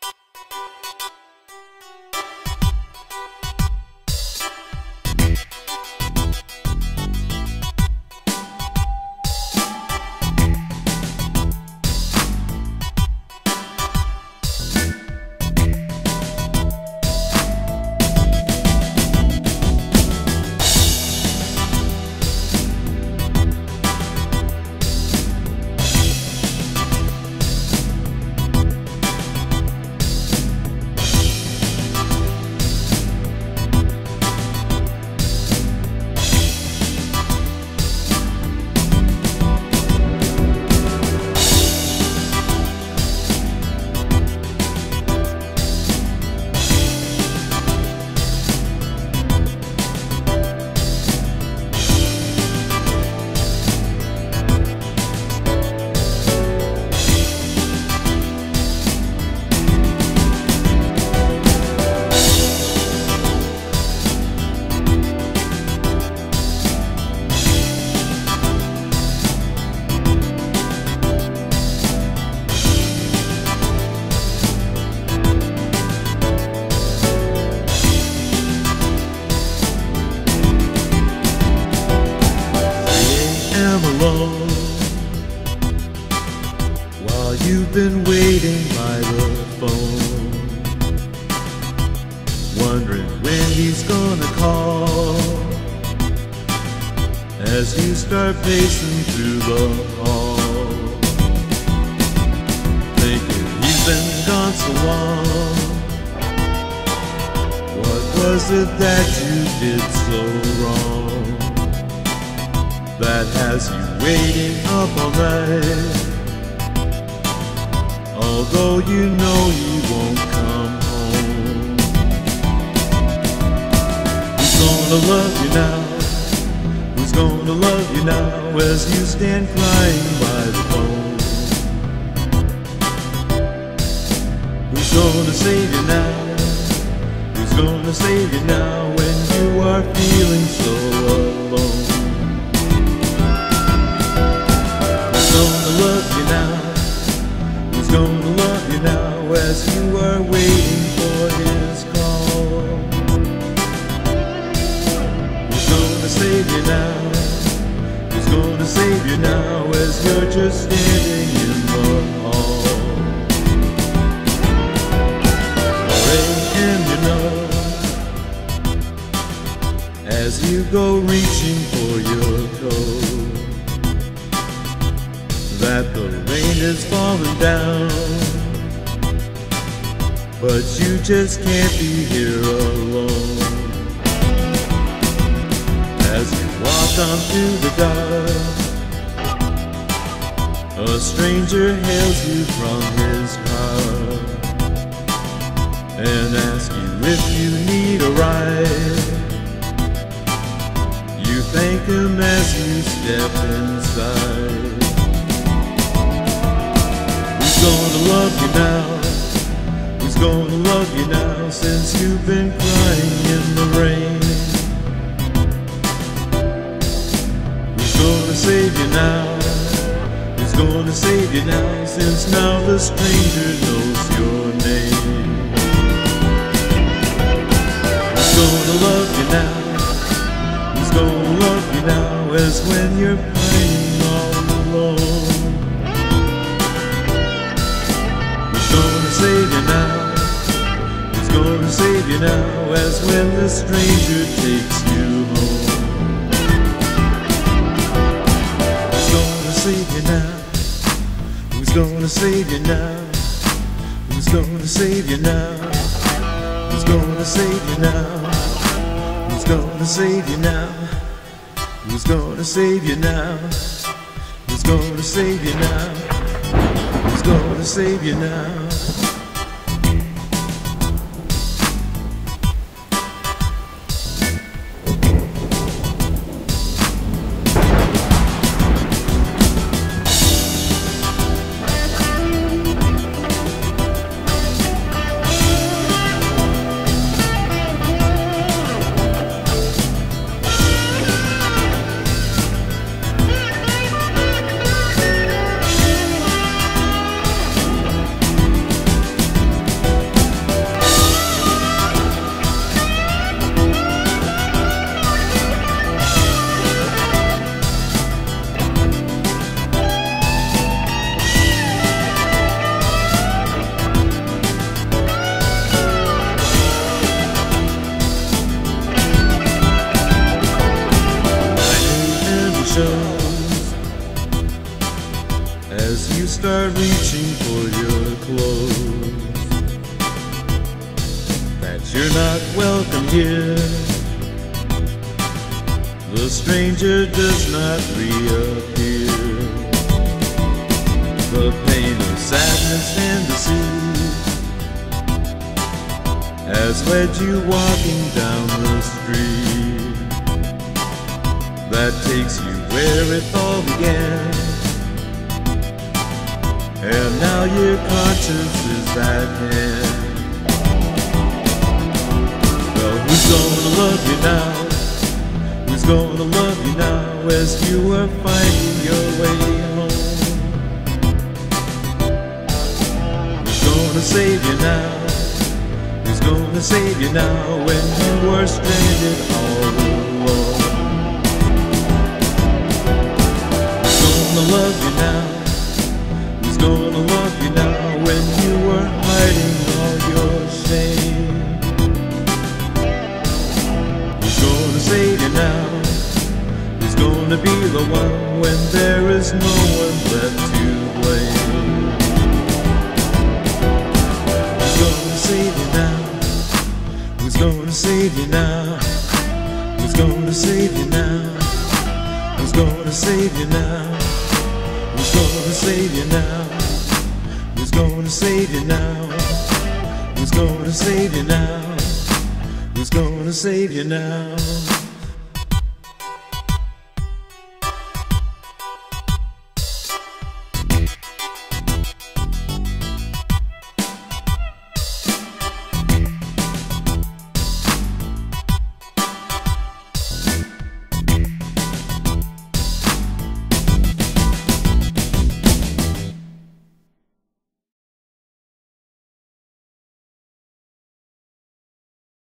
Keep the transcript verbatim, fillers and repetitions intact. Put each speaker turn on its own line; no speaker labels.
You've been waiting by the phone, wondering when he's gonna call, as you start pacing through the hall, thinking he's been gone so long. What was it that you did so wrong that has you waiting up all night? Although you know he won't come home, who's gonna love you now? Who's gonna love you now as you stand crying by the phone? Who's gonna save you now? Who's gonna save you now when you are feeling so alone? Who's gonna love you now? Who's gonna love you now as you are waiting for his call? Who's gonna save you now? Who's gonna save you now as you're just standing in the hall? four a m you know, as you go reaching for your coat, that the rain is falling down, but you just can't be here alone. As you walk on through the dark, a stranger hails you from his car and asks you if you need a ride. You thank him as you step inside. Who's gonna love you now? Who's gonna love you now since you've been crying in the rain? Who's gonna save you now? Who's gonna save you now since now the stranger knows your name? Who's gonna love you now? Who's gonna love you now as when you're pining all alone? Gonna save you now? Who's gonna save you now as when the stranger takes you home? Who's gonna save you now? Who's gonna save you now? Who's gonna save you now? Who's gonna save you now? Who's gonna save you now? Who's gonna save you now? Who's gonna save you now? Who's gonna save you now? you're not welcome here. The stranger does not reappear. The pain of sadness and deceit has led you walking down the street that takes you where it all began. And now your conscience is at hand. Well, who's gonna love you now? Who's gonna love you now as you are finding your way home? Who's gonna save you now? Who's gonna save you now when you are stranded all alone? Who's gonna love you now? Who's gonna love you now when you are hiding all your shame? Who's gonna save you now? Who's gonna be the one when there is no one left to blame? Who's gonna save you now? Who's gonna save you now? Who's gonna save you now? Who's gonna save you now? Who's gonna save you now? Who's gonna save you now? Who's gonna save you now? Who's gonna save you now?